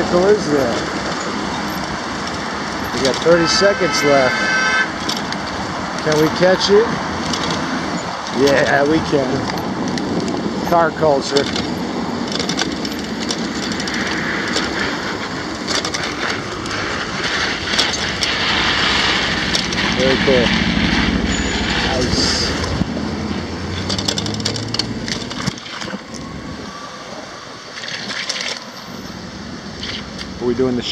vehicle is that? We got 30 seconds left. Can we catch it? Yeah, we can. Car culture. Very cool. Nice. Are we doing the